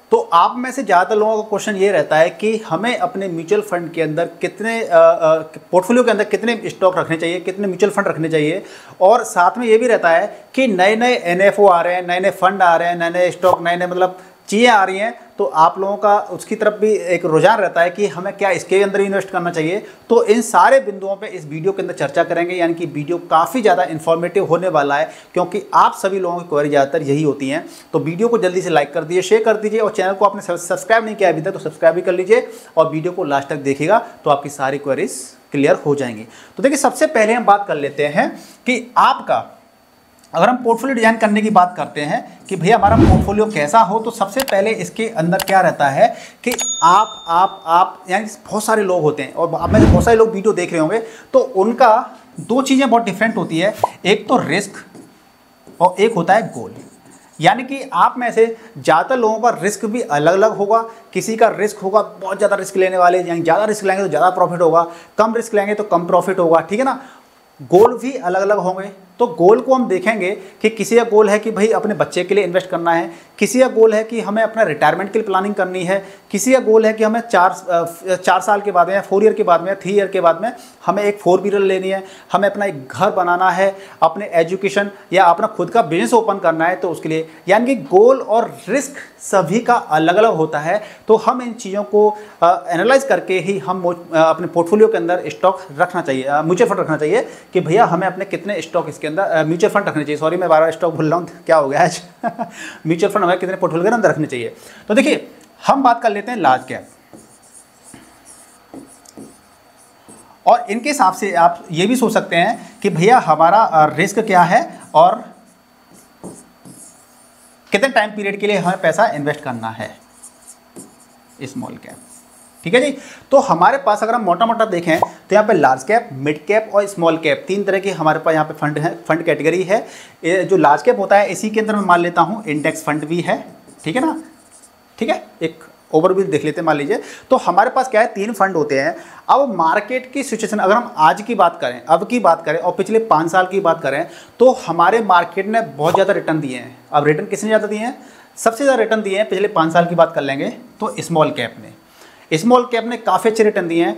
तो आप में से ज़्यादातर लोगों का क्वेश्चन ये रहता है कि हमें अपने म्यूचुअल फंड के अंदर कितने पोर्टफोलियो के अंदर कितने स्टॉक रखने चाहिए, कितने म्यूचुअल फंड रखने चाहिए, और साथ में ये भी रहता है कि नए नए एनएफओ आ रहे हैं, नए नए फंड आ रहे हैं, नए नए स्टॉक, नए नए मतलब चीज़ें आ रही हैं, तो आप लोगों का उसकी तरफ भी एक रुझान रहता है कि हमें क्या इसके अंदर इन्वेस्ट करना चाहिए। तो इन सारे बिंदुओं पे इस वीडियो के अंदर चर्चा करेंगे, यानी कि वीडियो काफ़ी ज़्यादा इन्फॉर्मेटिव होने वाला है, क्योंकि आप सभी लोगों की क्वेरी ज़्यादातर यही होती हैं। तो वीडियो को जल्दी से लाइक कर दीजिए, शेयर कर दीजिए, और चैनल को आपने सब्सक्राइब नहीं किया अभी तक तो सब्सक्राइब भी कर लीजिए, और वीडियो को लास्ट तक देखिएगा तो आपकी सारी क्वेरीज क्लियर हो जाएंगी। तो देखिए, सबसे पहले हम बात कर लेते हैं कि आपका अगर हम पोर्टफोलियो डिजाइन करने की बात करते हैं कि भैया हमारा पोर्टफोलियो कैसा हो, तो सबसे पहले इसके अंदर क्या रहता है कि आप यानी बहुत सारे लोग होते हैं, और आप में से बहुत सारे लोग वीडियो देख रहे होंगे, तो उनका दो चीज़ें बहुत डिफरेंट होती है। एक तो रिस्क और एक होता है गोल। यानी कि आप में से ज़्यादातर लोगों का रिस्क भी अलग अलग होगा। किसी का रिस्क होगा बहुत ज़्यादा रिस्क लेने वाले, यानी ज़्यादा रिस्क लेंगे तो ज़्यादा प्रॉफिट होगा, कम रिस्क लेंगे तो कम प्रॉफिट होगा, ठीक है ना। गोल भी अलग अलग होंगे। तो गोल को हम देखेंगे कि किसी का गोल है कि भाई अपने बच्चे के लिए इन्वेस्ट करना है, किसी का गोल है कि हमें अपना रिटायरमेंट के लिए प्लानिंग करनी है, किसी का गोल है कि हमें 4 साल के बाद में या 4 ईयर के बाद में, 3 ईयर के बाद में हमें एक 4 व्हीलर लेनी है, हमें अपना एक घर बनाना है, अपने एजुकेशन या अपना खुद का बिजनेस ओपन करना है, तो उसके लिए यानी कि गोल और रिस्क सभी का अलग अलग होता है। तो हम इन चीज़ों को एनालाइज करके ही हम अपने पोर्टफोलियो के अंदर स्टॉक रखना चाहिए, म्यूचुअल फंड रखना चाहिए कि भैया हमें अपने कितने स्टॉक इसके अंदर म्यूचुअल फंड रखने चाहिए। सॉरी, मैं बार बार स्टॉक भूल रहा हूँ, क्या हो गया आज म्यूचुअल फंड हमें कितने पोर्टफोलियो के अंदर रखने चाहिए। तो देखिए, हम बात कर लेते हैं लार्ज कैप, और इनके हिसाब से आप ये भी सोच सकते हैं कि भैया हमारा रिस्क क्या है और कितने टाइम पीरियड के लिए हमें पैसा इन्वेस्ट करना है। स्मॉल कैप, ठीक है जी। तो हमारे पास अगर हम मोटा मोटा देखें तो यहाँ पे लार्ज कैप, मिड कैप और स्मॉल कैप, 3 तरह के हमारे पास यहाँ पे फंड है, फंड कैटेगरी है। जो लार्ज कैप होता है इसी के अंदर मैं मान लेता हूँ इंडेक्स फंड भी है, ठीक है ना। ठीक है, एक ओवरव्यू देख लेते हैं। मान लीजिए तो हमारे पास क्या है, 3 फंड होते हैं। अब मार्केट की सिचुएशन अगर हम आज की बात करें, अब की बात करें और पिछले 5 साल की बात करें, तो हमारे मार्केट ने बहुत ज़्यादा रिटर्न दिए हैं। अब रिटर्न किसने ज़्यादा दिए हैं? सबसे ज़्यादा रिटर्न दिए हैं पिछले 5 साल की बात कर लेंगे तो स्मॉल कैप ने। स्मॉल कैप ने काफ़ी अच्छे रिटर्न दिए हैं,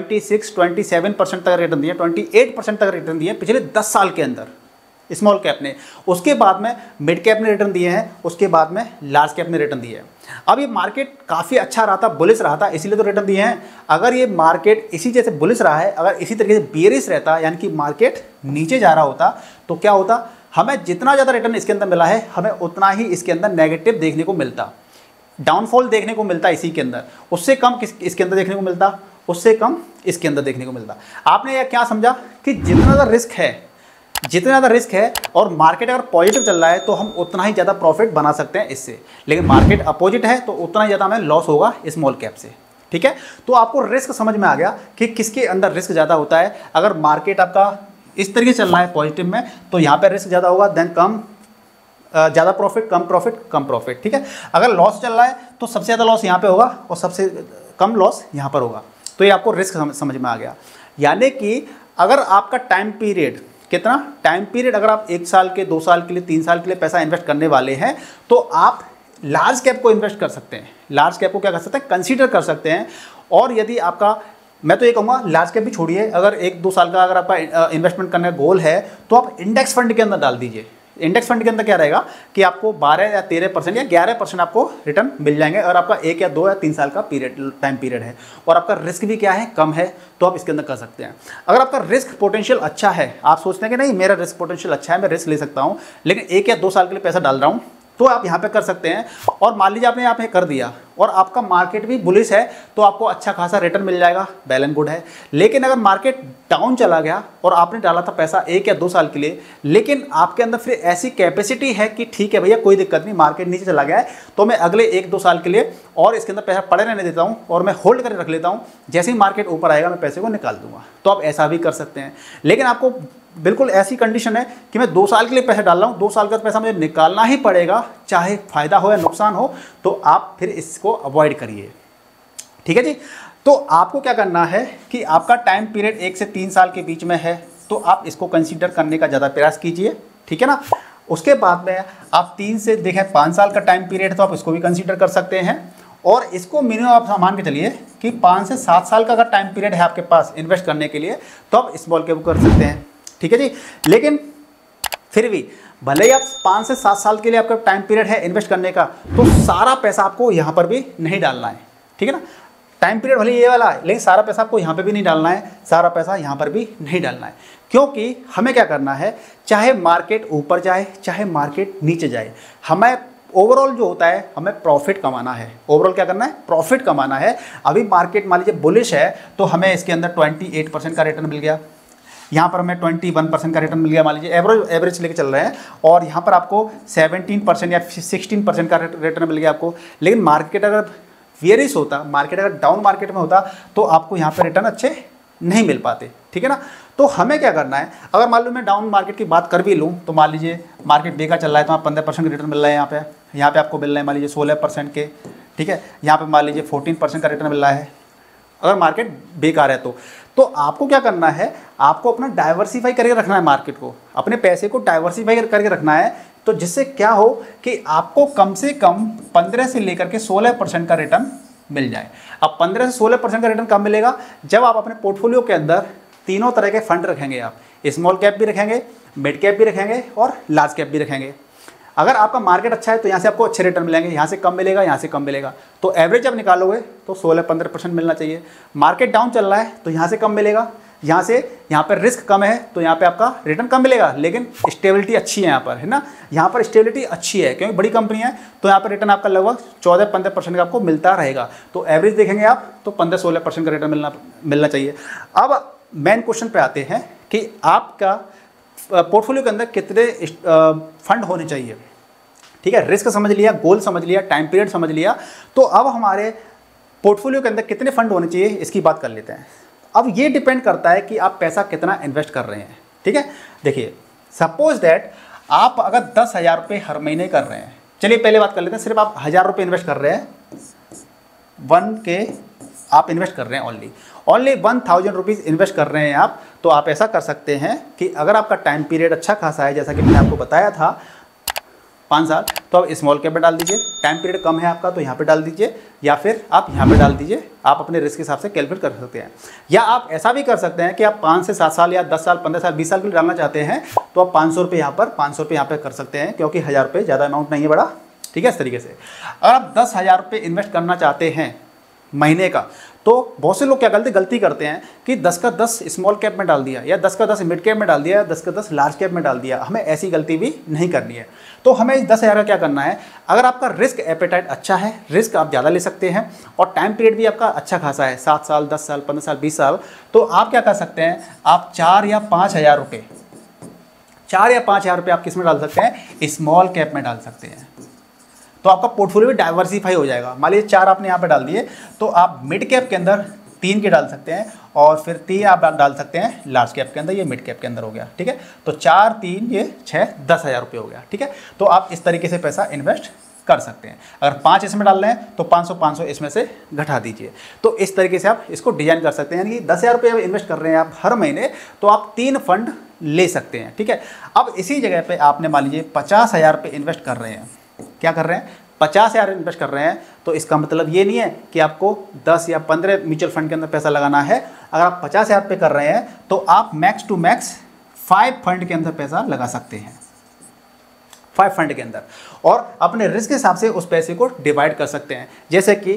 26-27% तक रिटर्न दिए, 28% तक रिटर्न दिए पिछले 10 साल के अंदर स्मॉल कैप ने। उसके बाद में मिड कैप ने रिटर्न दिए हैं, उसके बाद में लार्ज कैप ने रिटर्न दिए हैं। अब ये मार्केट काफ़ी अच्छा रहा था, बुलिश रहा था, इसीलिए तो रिटर्न दिए हैं। अगर ये मार्केट इसी जैसे बुलिश रहा है, अगर इसी तरीके से बेयरिश रहता, यानी कि मार्केट नीचे जा रहा होता, तो क्या होता, हमें जितना ज़्यादा रिटर्न इसके अंदर मिला है, हमें उतना ही इसके अंदर नेगेटिव देखने को मिलता, डाउनफॉल देखने को मिलता इसी के अंदर। उससे कम इसके अंदर देखने को मिलता, उससे कम इसके अंदर देखने को मिलता। आपने यह क्या समझा कि जितना ज़्यादा रिस्क है, जितना ज़्यादा रिस्क है और मार्केट अगर पॉजिटिव चल रहा है तो हम उतना ही ज़्यादा प्रॉफिट बना सकते हैं इससे, लेकिन मार्केट अपोजिट है तो उतना ही ज़्यादा हमें लॉस होगा स्मॉल कैप से। ठीक है, तो आपको रिस्क समझ में आ गया कि किसके अंदर रिस्क ज़्यादा होता है। अगर मार्केट आपका इस तरीके चल रहा है पॉजिटिव में, तो यहाँ पर रिस्क ज़्यादा होगा, देन कम ज़्यादा प्रॉफिट, कम प्रॉफिट, कम प्रॉफिट। ठीक है, अगर लॉस चल रहा है तो सबसे ज़्यादा लॉस यहाँ पे होगा और सबसे कम लॉस यहाँ पर होगा। तो ये आपको रिस्क समझ में आ गया। यानी कि अगर आपका टाइम पीरियड, कितना टाइम पीरियड, अगर आप 1 साल के, 2 साल के लिए, 3 साल के लिए पैसा इन्वेस्ट करने वाले हैं, तो आप लार्ज कैप को इन्वेस्ट कर सकते हैं। लार्ज कैप को क्या कर सकते हैं, कंसीडर कर सकते हैं। और यदि आपका, मैं तो ये कहूँगा लार्ज कैप भी छोड़िए, अगर 1-2 साल का अगर आपका इन्वेस्टमेंट करने का गोल है तो आप इंडेक्स फंड के अंदर डाल दीजिए। इंडेक्स फंड के अंदर क्या रहेगा कि आपको 12 या 13% या 11% आपको रिटर्न मिल जाएंगे अगर आपका 1 या 2 या 3 साल का टाइम पीरियड है, और आपका रिस्क भी क्या है, कम है, तो आप इसके अंदर कर सकते हैं। अगर आपका रिस्क पोटेंशियल अच्छा है, आप सोचते हैं कि नहीं मेरा रिस्क पोटेंशियल अच्छा है, मैं रिस्क ले सकता हूँ, लेकिन 1 या 2 साल के लिए पैसा डाल रहा हूँ, तो आप यहाँ पे कर सकते हैं। और मान लीजिए आपने यहाँ पे कर दिया और आपका मार्केट भी बुलिश है, तो आपको अच्छा खासा रिटर्न मिल जाएगा, वेल एंड गुड है। लेकिन अगर मार्केट डाउन चला गया और आपने डाला था पैसा 1 या 2 साल के लिए, लेकिन आपके अंदर फिर ऐसी कैपेसिटी है कि ठीक है भैया कोई दिक्कत नहीं, मार्केट नीचे चला गया है तो मैं अगले 1-2 साल के लिए और इसके अंदर पैसा पड़े रहने देता हूँ और मैं होल्ड करके रख लेता हूँ, जैसे ही मार्केट ऊपर आएगा मैं पैसे को निकाल दूंगा। तो आप ऐसा भी कर सकते हैं। लेकिन आपको बिल्कुल ऐसी कंडीशन है कि मैं 2 साल के लिए पैसा डाल रहा हूँ, 2 साल का पैसा मुझे निकालना ही पड़ेगा, चाहे फायदा हो या नुकसान हो, तो आप फिर इसको अवॉइड करिए। ठीक है जी। तो आपको क्या करना है कि आपका टाइम पीरियड 1 से 3 साल के बीच में है, तो आप इसको कंसीडर करने का ज़्यादा प्रयास कीजिए। ठीक है ना। उसके बाद में आप 3 से देखें 5 साल का टाइम पीरियड, तो आप इसको भी कंसीडर कर सकते हैं। और इसको मिनिमम आप मान के चलिए कि 5 से 7 साल का अगर टाइम पीरियड है आपके पास इन्वेस्ट करने के लिए, तो आप स्मॉल कैप कर सकते हैं, ठीक है जी। लेकिन फिर भी भले ही आप 5 से 7 साल के लिए आपका टाइम पीरियड है इन्वेस्ट करने का, तो सारा पैसा आपको यहाँ पर भी नहीं डालना है, ठीक है ना। टाइम पीरियड भले ये वाला है, लेकिन सारा पैसा आपको यहाँ पे भी नहीं डालना है, सारा पैसा यहाँ पर भी नहीं डालना है, क्योंकि हमें क्या करना है, चाहे मार्केट ऊपर जाए चाहे मार्केट नीचे जाए, हमें ओवरऑल जो होता है हमें प्रॉफिट कमाना है। ओवरऑल क्या करना है, प्रॉफिट कमाना है। अभी मार्केट मान लीजिए बुलिश है, तो हमें इसके अंदर 28% का रिटर्न मिल गया, यहाँ पर हमें 21% का रिटर्न मिल गया, मान लीजिए एवरेज लेके चल रहे हैं, और यहाँ पर आपको 17% या 16% का रिटर्न मिल गया आपको। लेकिन मार्केट अगर वेरिश होता, मार्केट अगर डाउन मार्केट में होता, तो आपको यहाँ पर रिटर्न अच्छे नहीं मिल पाते, ठीक है ना। तो हमें क्या करना है, अगर मान लो मैं डाउन मार्केट की बात कर भी लूँ, तो मान लीजिए मार्केट बेकार चल रहा है, तो आप 15% का रिटर्न मिल रहा है यहाँ पे आपको मिल रहे हैं मान लीजिए 16% के, ठीक है। यहाँ पे मान लीजिए 14% का रिटर्न मिल रहा है अगर मार्केट बेकार है तो आपको क्या करना है, आपको अपना डाइवर्सिफाई करके रखना है मार्केट को, अपने पैसे को डाइवर्सिफाई करके रखना है, तो जिससे क्या हो कि आपको कम से कम 15 से लेकर के 16% का रिटर्न मिल जाए। अब 15 से 16% का रिटर्न कब मिलेगा, जब आप अपने पोर्टफोलियो के अंदर तीनों तरह के फंड रखेंगे, आप स्मॉल कैप भी रखेंगे, मिड कैप भी रखेंगे और लार्ज कैप भी रखेंगे। अगर आपका मार्केट अच्छा है तो यहाँ से आपको अच्छे रिटर्न मिलेंगे, यहाँ से कम मिलेगा, यहाँ से कम मिलेगा, तो एवरेज जब निकालोगे तो 16-15% मिलना चाहिए। मार्केट डाउन चल रहा है तो यहाँ से कम मिलेगा, यहाँ पर रिस्क कम है तो यहाँ पे आपका रिटर्न कम मिलेगा, लेकिन स्टेबिलिटी अच्छी है यहाँ पर, है ना। यहाँ पर स्टेबिलिटी अच्छी है क्योंकि बड़ी कंपनी है, तो यहाँ पर रिटर्न आपका लगभग 14-15% का आपको मिलता रहेगा। तो एवरेज देखेंगे आप तो 15-16% का रिटर्न मिलना चाहिए। अब मेन क्वेश्चन पे आते हैं कि आपका पोर्टफोलियो के अंदर कितने फंड होने चाहिए, ठीक है। रिस्क समझ लिया, गोल समझ लिया, टाइम पीरियड समझ लिया, तो अब हमारे पोर्टफोलियो के अंदर कितने फंड होने चाहिए इसकी बात कर लेते हैं। अब ये डिपेंड करता है कि आप पैसा कितना इन्वेस्ट कर रहे हैं, ठीक है। देखिए सपोज दैट आप अगर 10,000 रुपये हर महीने कर रहे हैं, चलिए पहले बात कर लेते हैं, सिर्फ आप 1,000 रुपये इन्वेस्ट कर रहे हैं, 1K आप इन्वेस्ट कर रहे हैं, ओनली 1,000 रुपीज़ इन्वेस्ट कर रहे हैं आप, तो आप ऐसा कर सकते हैं कि अगर आपका टाइम पीरियड अच्छा खासा है, जैसा कि मैंने आपको बताया था 5 साल, तो आप स्मॉल कैप में डाल दीजिए। टाइम पीरियड कम है आपका तो यहाँ पे डाल दीजिए, या फिर आप यहाँ पे डाल दीजिए। आप अपने रिस्क के हिसाब से कैलकुलेट कर सकते हैं। या आप ऐसा भी कर सकते हैं कि आप 5 से 7 साल या 10 साल, 15 साल, 20 साल के लिए डालना चाहते हैं, तो आप 500 रुपये यहाँ पर, 500 रुपये यहाँ पर कर सकते हैं, क्योंकि 1,000 रुपये ज़्यादा अमाउंट नहीं है बड़ा, ठीक है। इस तरीके से अगर आप 10,000 रुपये इन्वेस्ट करना चाहते हैं महीने का, तो बहुत से लोग क्या गलती करते हैं कि 10 का 10 स्मॉल कैप में डाल दिया, या 10 का 10 मिड कैप में डाल दिया, या 10 का 10 लार्ज कैप में डाल दिया। हमें ऐसी गलती भी नहीं करनी है। तो हमें इस 10,000 का क्या करना है, अगर आपका रिस्क एपेटाइट अच्छा है, रिस्क आप ज़्यादा ले सकते हैं, और टाइम पीरियड भी आपका अच्छा खासा है, 7 साल, 10 साल, 15 साल, 20 साल, तो आप क्या कर सकते हैं, आप 4 या 5,000 रुपये, 4 या 5,000 रुपये आप किस में डाल सकते हैं, स्मॉल कैप में डाल सकते हैं। तो आपका पोर्टफोलियो भी डाइवर्सिफाई हो जाएगा। मान लीजिए 4 आपने यहाँ पे डाल दिए, तो आप मिड कैप के अंदर 3 के डाल सकते हैं, और फिर 3 आप डाल सकते हैं लार्ज कैप के अंदर, ये मिड कैप के अंदर हो गया, ठीक है। तो 4, 3, ये 6, 10,000 रुपये हो गया, ठीक है। तो आप इस तरीके से पैसा इन्वेस्ट कर सकते हैं। अगर 5 इसमें डाल रहे हैं तो 500 इसमें से घटा दीजिए। तो इस तरीके से आप इसको डिजाइन कर सकते हैं, यानी कि 10,000 रुपये इन्वेस्ट कर रहे हैं आप हर महीने, तो आप 3 फंड ले सकते हैं, ठीक है। अब इसी जगह पे आपने मान लीजिए 50,000 रुपये इन्वेस्ट कर रहे हैं, क्या कर रहे हैं, 50,000 इन्वेस्ट कर रहे हैं, तो इसका मतलब ये नहीं है कि आपको 10 या 15 म्यूचुअल फंड के अंदर पैसा लगाना है। अगर आप 50,000 पे कर रहे हैं, तो आप मैक्स टू मैक्स 5 फंड के अंदर पैसा लगा सकते हैं, 5 फंड के अंदर, और अपने रिस्क के हिसाब से उस पैसे को डिवाइड कर सकते हैं। जैसे कि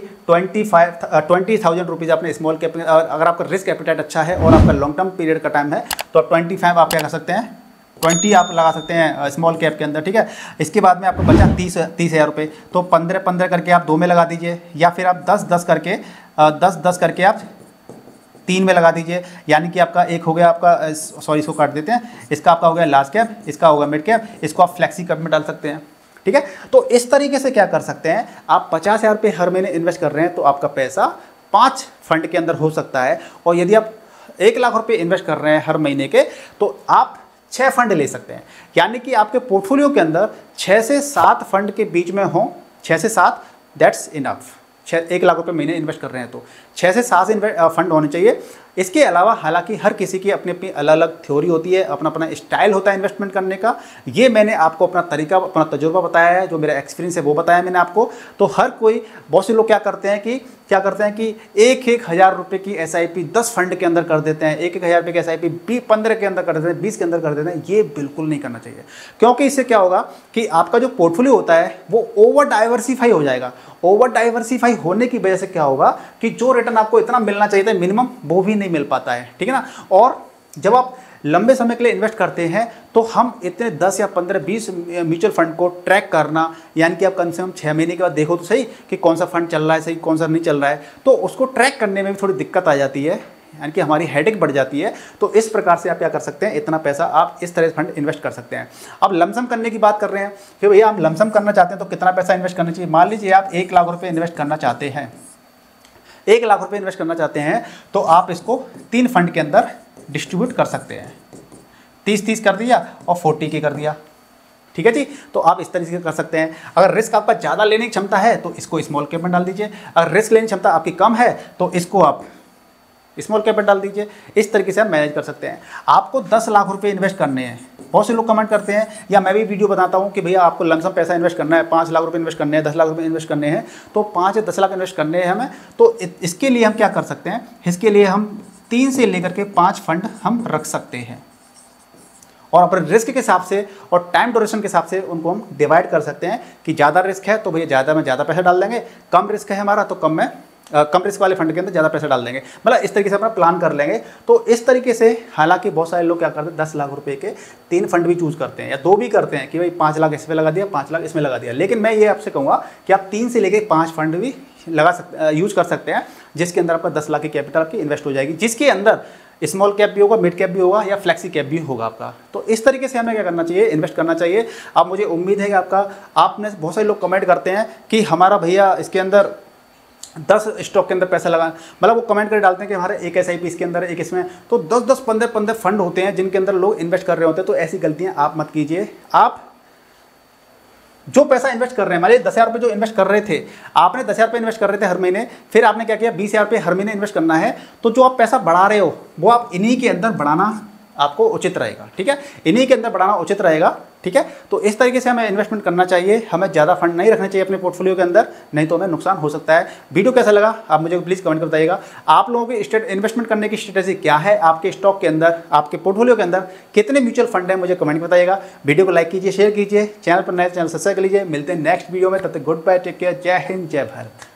20,000 रुपीज़ अपने स्मॉल कैप, अगर आपका रिस्क एपेटाइट अच्छा है और आपका लॉन्ग टर्म पीरियड का टाइम है, तो 25 आप क्या कर सकते हैं, 20 आप लगा सकते हैं स्मॉल कैप के अंदर, ठीक है। इसके बाद में आपको बचा 30,000 रुपये, तो 15 करके आप 2 में लगा दीजिए, या फिर आप 10 करके 10 करके आप 3 में लगा दीजिए। यानी कि आपका एक हो गया आपका, सॉरी इसको काट देते हैं, इसका आपका हो गया लार्ज कैप, इसका होगा मिड कैप, इसको आप फ्लेक्सी कैप में डाल सकते हैं, ठीक है। तो इस तरीके से क्या कर सकते हैं, आप 50,000 रुपये हर महीने इन्वेस्ट कर रहे हैं, तो आपका पैसा 5 फंड के अंदर हो सकता है। और यदि आप 1 लाख रुपये इन्वेस्ट कर रहे हैं हर महीने के, तो आप 6 फंड ले सकते हैं। यानी कि आपके पोर्टफोलियो के अंदर 6 से 7 फंड के बीच में हो, 6 से 7 दैट्स इनफ। 1 लाख रुपये महीने इन्वेस्ट कर रहे हैं तो 6 से 7 फंड होने चाहिए। इसके अलावा हालांकि हर किसी की अपनी अपनी अलग अलग थ्योरी होती है, अपना अपना स्टाइल होता है इन्वेस्टमेंट करने का। ये मैंने आपको अपना तरीका, अपना तजुर्बा बताया है, जो मेरा एक्सपीरियंस है वो बताया मैंने आपको। तो हर कोई, बहुत से लोग क्या करते हैं कि एक हज़ार रुपये की SIP 10 फंड के अंदर कर देते हैं, एक हज़ार रुपये की SIP 15 के अंदर कर देते हैं, 20 के अंदर कर देते हैं। ये बिल्कुल नहीं करना चाहिए, क्योंकि इससे क्या होगा कि आपका जो पोर्टफोलियो होता है वो ओवर डाइवर्सिफाई हो जाएगा। ओवर डाइवर्सिफाई होने की वजह से क्या होगा कि जो रिटर्न आपको इतना मिलना चाहिए था मिनिमम, वो भी नहीं मिल पाता है, ठीक है ना। और जब आप लंबे समय के लिए इन्वेस्ट करते हैं तो हम इतने 10 या 15 20 म्यूचुअल फंड को ट्रैक करना, यानी कि आप कम से कम 6 महीने के बाद देखो तो सही कि कौन सा फंड चल रहा है सही, कौन सा नहीं चल रहा है, तो उसको ट्रैक करने में भी थोड़ी दिक्कत आ जाती है, यानी कि हमारी हेडेक बढ़ जाती है। तो इस प्रकार से आप क्या कर सकते हैं, इतना पैसा आप इस तरह से फंड इन्वेस्ट कर सकते हैं। अब लमसम करने की बात कर रहे हैं कि भैया आप लमसम करना चाहते हैं तो कितना पैसा इन्वेस्ट करना चाहिए। मान लीजिए आप 1 लाख रुपये इन्वेस्ट करना चाहते हैं, 1 लाख रुपये इन्वेस्ट करना चाहते हैं, तो आप इसको 3 फंड के अंदर डिस्ट्रीब्यूट कर सकते हैं। 30-30 कर दिया और 40 के कर दिया, ठीक है जी। तो आप इस तरीके से कर सकते हैं। अगर रिस्क आपका ज़्यादा लेने की क्षमता है तो इसको स्मॉल कैप में डाल दीजिए, अगर रिस्क लेने की क्षमता आपकी कम है तो इसको आप स्मॉल कैप में डाल दीजिए। इस तरीके से आप मैनेज कर सकते हैं। आपको 10 लाख रुपए इन्वेस्ट करने हैं। बहुत से लोग कमेंट करते हैं या मैं भी वीडियो बताता हूं कि भैया आपको लमसम पैसा इन्वेस्ट करना है, 5 लाख रुपए इन्वेस्ट करने हैं, 10 लाख रुपए इन्वेस्ट करने हैं, तो 5 या 10 लाख इन्वेस्ट करने हैं हमें। तो इसके लिए हम क्या कर सकते हैं, इसके लिए हम 3 से लेकर के 5 फंड हम रख सकते हैं और अपने रिस्क के हिसाब से और टाइम ड्यूरेशन के हिसाब से उनको हम डिवाइड कर सकते हैं कि ज़्यादा रिस्क है तो भैया ज़्यादा में ज़्यादा पैसा डाल देंगे, कम रिस्क है हमारा तो कम रिस्क वाले फंड के अंदर ज़्यादा पैसा डाल देंगे। मतलब इस तरीके से अपना प्लान कर लेंगे। तो इस तरीके से हालांकि बहुत सारे लोग क्या करते हैं 10 लाख रुपए के 3 फंड भी चूज़ करते हैं या 2 भी करते हैं कि भाई 5 लाख इसमें लगा दिया, 5 लाख इसमें लगा दिया। लेकिन मैं ये आपसे कहूँगा कि आप 3 से लेकर 5 फंड भी यूज़ कर सकते हैं, जिसके अंदर आपका 10 लाख की कैपिटल आपकी इन्वेस्ट हो जाएगी, जिसके अंदर स्मॉल कैप भी होगा, मिड कैप भी होगा या फ्लैक्सी कैप भी होगा आपका। तो इस तरीके से हमें क्या करना चाहिए, इन्वेस्ट करना चाहिए। अब मुझे उम्मीद है कि आपने बहुत सारे लोग कमेंट करते हैं कि हमारा भैया इसके अंदर 10 स्टॉक के अंदर पैसा लगा, मतलब वो कमेंट कर डालते हैं कि हमारे एक SIP इसके अंदर, एक इसमें, तो 10-10 15-15 फंड होते हैं जिनके अंदर लोग इन्वेस्ट कर रहे होते हैं। तो ऐसी गलतियां आप मत कीजिए। आप जो पैसा इन्वेस्ट कर रहे हैं, मान लीजिए 10,000 रुपये जो इन्वेस्ट कर रहे थे, आपने 10,000 रुपये इन्वेस्ट कर रहे थे हर महीने, फिर आपने क्या किया 20,000 रुपये हर महीने इन्वेस्ट करना है। तो जो आप पैसा बढ़ा रहे हो वो आप इन्हीं के अंदर बढ़ाना आपको उचित रहेगा, ठीक है, इन्हीं के अंदर बढ़ाना उचित रहेगा, ठीक है। तो इस तरीके से हमें इन्वेस्टमेंट करना चाहिए, हमें ज़्यादा फंड नहीं रखने चाहिए अपने पोर्टफोलियो के अंदर, नहीं तो हमें नुकसान हो सकता है। वीडियो कैसा लगा आप मुझे प्लीज़ कमेंट कर बताइएगा। आप लोगों की इन्वेस्टमेंट करने की स्ट्रेटेजी क्या है, आपके स्टॉक के अंदर, आपके पोर्टफोलियो के अंदर कितने म्यूचुअल फंड है, मुझे कमेंट बताइएगा। वीडियो को लाइक कीजिए, शेयर कीजिए, चैनल पर नए चैनल सब्सक्राइब कर लीजिए। मिलते हैं नेक्स्ट वीडियो में, तब तक गुड बाय, टेक केयर, जय हिंद, जय भारत।